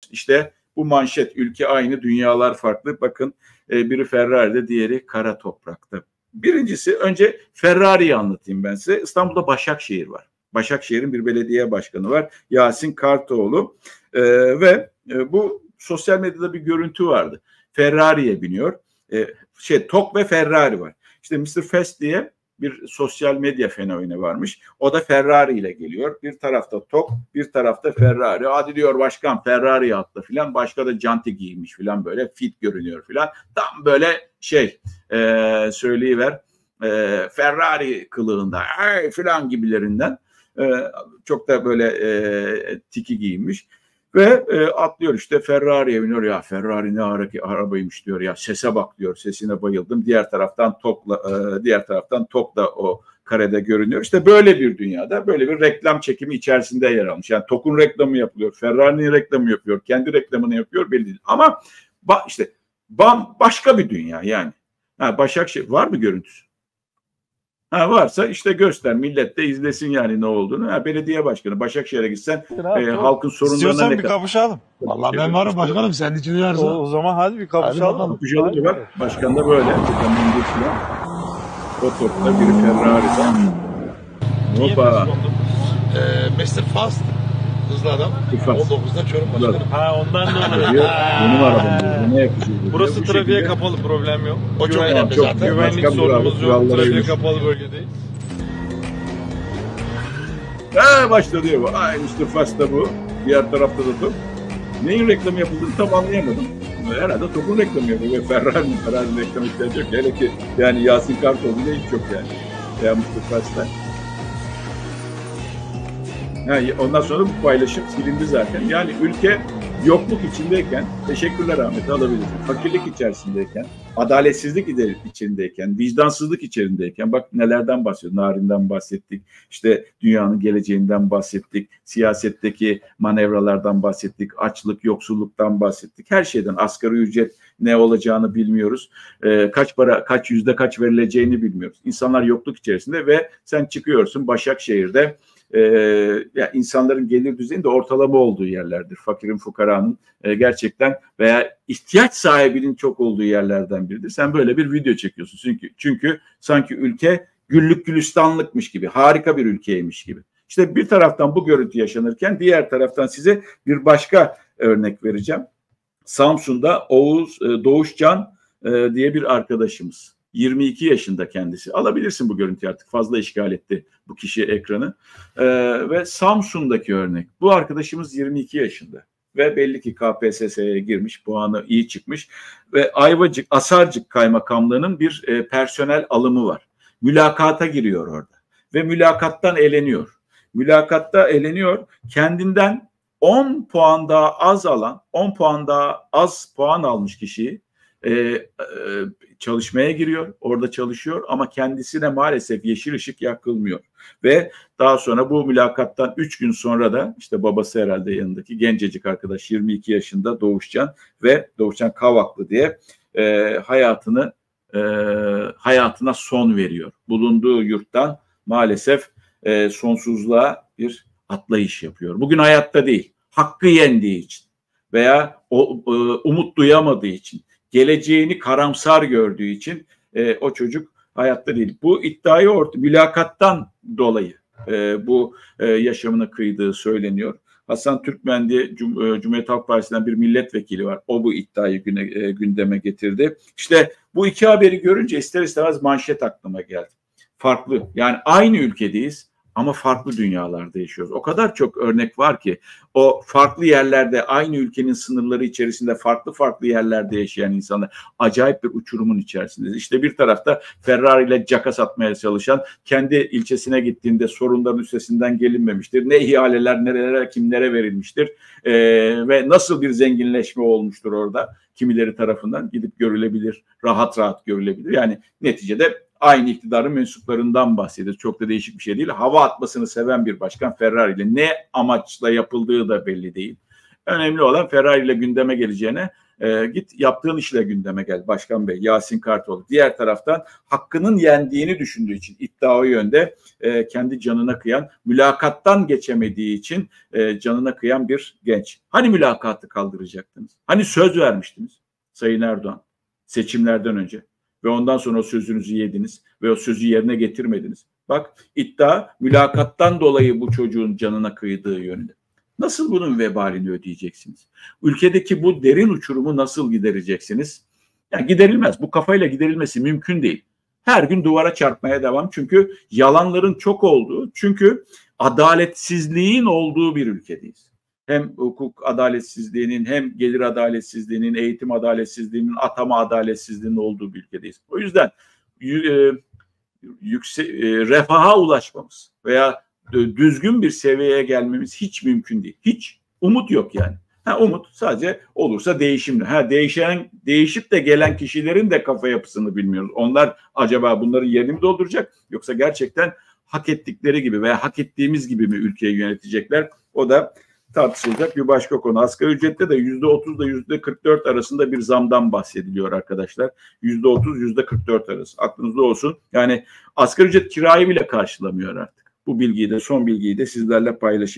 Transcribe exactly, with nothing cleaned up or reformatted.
İşte bu manşet, ülke aynı, dünyalar farklı. Bakın e, biri Ferrari'de, diğeri kara toprakta. Birincisi, önce Ferrari'yi anlatayım ben size. İstanbul'da Başakşehir var. Başakşehir'in bir belediye başkanı var. Yasin Kartoğlu. E, ve e, bu sosyal medyada bir görüntü vardı. Ferrari'ye biniyor. E, şey Tok ve Ferrari var. İşte mister Fast diye bir sosyal medya fenomeni varmış. O da Ferrari ile geliyor. Bir tarafta Tok, bir tarafta Ferrari. Hadi diyor başkan Ferrari'ye atla filan. Başka da canti giymiş filan, böyle fit görünüyor filan. Tam böyle şey e, söyleyiver e, Ferrari kılığında filan gibilerinden. E, çok da böyle e, tiki giymiş. Ve e, atlıyor işte Ferrari'ye biniyor. Ya Ferrari ne ara, arabaymış diyor, ya sese bak diyor, sesine bayıldım. Diğer taraftan Tok'la e, diğer taraftan Tok da o karede görünüyor. İşte böyle bir dünyada böyle bir reklam çekimi içerisinde yer almış. Yani Tok'un reklamı yapılıyor, Ferrari'nin reklamı yapıyor, kendi reklamını yapıyor, belli değil. Ama ba, işte bam, başka bir dünya yani. Ha, Başakşehir var mı görüntüsü? Ha, varsa işte göster, millet de izlesin yani ne olduğunu. Ha, belediye başkanı Başakşehir'e gitsen e, halkın sorunlarına İstiyorsan ne bir kadar... kapışalım. Vallahi ben varım başkanım, sen için uyarsa. O, o zaman hadi bir kapışalım. Hadi kapışalım bak. Başkan da böyle. O topta biri Ferrari'de. Hoppa. Ee, mister Fast. Hızlı adam. on dokuzda Çorum başkanım. Ha, ondan dolayı. Benim arabam. Ne yapacağız? Burası trafiğe kapalı, problem yok. O çok önemli çok zaten. Güvenlik Başkan sorunumuz bravo, yok. Trafiğe uymuş. kapalı bölgedeyiz. Ha, başladı ya bu. Ay mister Fast da bu. Diğer tarafta da top. Neyin reklamı yapıldığını tam anlayamadım. Herhalde Tok'un reklamı yapıyor ve Ferrari'nin Ferrari'nin reklamı ihtiyacı yok. Hele ki yani Yasin Kartoğlu'nda hiç yok yani. Ya mister Fast'tan. Yani ondan sonra bu paylaşım silindi zaten. Yani ülke yokluk içindeyken, teşekkürler Ahmet, alabilirsin. Fakirlik içerisindeyken, adaletsizlik içindeyken, vicdansızlık içerisindeyken, bak nelerden bahsediyoruz. Narin'den bahsettik, işte dünyanın geleceğinden bahsettik, siyasetteki manevralardan bahsettik, açlık, yoksulluktan bahsettik. Her şeyden, asgari ücret ne olacağını bilmiyoruz. Ee, kaç para, kaç yüzde kaç verileceğini bilmiyoruz. İnsanlar yokluk içerisinde ve sen çıkıyorsun Başakşehir'de. Ee, yani insanların gelir düzeyi de ortalama olduğu yerlerdir. Fakirin, fukaranın e, gerçekten veya ihtiyaç sahibinin çok olduğu yerlerden biridir. Sen böyle bir video çekiyorsun. Çünkü, çünkü sanki ülke güllük gülistanlıkmış gibi, harika bir ülkeymiş gibi. İşte bir taraftan bu görüntü yaşanırken diğer taraftan size bir başka örnek vereceğim. Samsun'da Oğuz e, Doğuşcan e, diye bir arkadaşımız. yirmi iki yaşında kendisi. Alabilirsin bu görüntüyü, artık fazla işgal etti bu kişi ekranı. Ee, ve Samsun'daki örnek. Bu arkadaşımız yirmi iki yaşında ve belli ki K P S S'ye girmiş, puanı iyi çıkmış ve Ayvacık, Asarcık Kaymakamlığı'nın bir e, personel alımı var. Mülakata giriyor orada ve mülakattan eleniyor. Mülakatta eleniyor. Kendinden on puan daha az alan, on puan daha az puan almış kişiyi Ee, e, çalışmaya giriyor, orada çalışıyor ama kendisine maalesef yeşil ışık yakılmıyor ve daha sonra bu mülakattan üç gün sonra da işte babası herhalde yanındaki gencecik arkadaş yirmi iki yaşında Doğuşcan ve Doğuşcan Kavaklı diye e, hayatını e, hayatına son veriyor. Bulunduğu yurttan maalesef e, sonsuzluğa bir atlayış yapıyor. Bugün hayatta değil, hakkı yendiği için veya o, e, umut duyamadığı için, geleceğini karamsar gördüğü için e, o çocuk hayatta değil. Bu iddiayı orta, mülakattan dolayı e, bu e, yaşamını kıydığı söyleniyor. Hasan Türkmen diye Cum e, Cumhuriyet Halk Partisi'nden bir milletvekili var. O bu iddiayı güne, e, gündeme getirdi. İşte bu iki haberi görünce ister istemez manşet aklıma geldi. Farklı, yani aynı ülkedeyiz ama farklı dünyalarda yaşıyoruz. O kadar çok örnek var ki o farklı yerlerde, aynı ülkenin sınırları içerisinde farklı farklı yerlerde yaşayan insanlar acayip bir uçurumun içerisindeyiz. İşte bir tarafta Ferrari ile caka satmaya çalışan, kendi ilçesine gittiğinde sorunların üstesinden gelinmemiştir. Ne ihaleler nerelere, kimlere verilmiştir ee, ve nasıl bir zenginleşme olmuştur orada kimileri tarafından gidip görülebilir, rahat rahat görülebilir. Yani neticede aynı iktidarın mensuplarından bahsediyoruz. Çok da değişik bir şey değil. Hava atmasını seven bir başkan Ferrari ile ne amaçla yapıldığı da belli değil. Önemli olan Ferrari ile gündeme geleceğine E, git yaptığın işle gündeme gel Başkan Bey, Yasin Kartoğlu. Diğer taraftan hakkının yendiğini düşündüğü için iddia o yönde e, kendi canına kıyan, mülakattan geçemediği için e, canına kıyan bir genç. Hani mülakatı kaldıracaktınız? Hani söz vermiştiniz Sayın Erdoğan seçimlerden önce ve ondan sonra o sözünüzü yediniz ve o sözü yerine getirmediniz. Bak iddia mülakattan dolayı bu çocuğun canına kıydığı yönünde. Nasıl bunun vebalini ödeyeceksiniz? Ülkedeki bu derin uçurumu nasıl gidereceksiniz? Yani giderilmez. Bu kafayla giderilmesi mümkün değil. Her gün duvara çarpmaya devam. Çünkü yalanların çok olduğu, çünkü adaletsizliğin olduğu bir ülkedeyiz. Hem hukuk adaletsizliğinin, hem gelir adaletsizliğinin, eğitim adaletsizliğinin, atama adaletsizliğinin olduğu bir ülkedeyiz. O yüzden e, yüksek e, refaha ulaşmamız veya düzgün bir seviyeye gelmemiz hiç mümkün değil. Hiç. Umut yok yani. Ha, umut sadece olursa değişimli. Ha, değişen, değişip de gelen kişilerin de kafa yapısını bilmiyoruz. Onlar acaba bunların yerini mi dolduracak? Yoksa gerçekten hak ettikleri gibi veya hak ettiğimiz gibi mi ülkeyi yönetecekler? O da tartışılacak bir başka konu. Asgari ücrette de yüzde otuz ile yüzde kırk dört arasında bir zamdan bahsediliyor arkadaşlar. Yüzde otuz, yüzde kırk dört arası. Aklınızda olsun. Yani asgari ücret kirayı bile karşılamıyor artık. Bu bilgiyi de, son bilgiyi de sizlerle paylaşayım.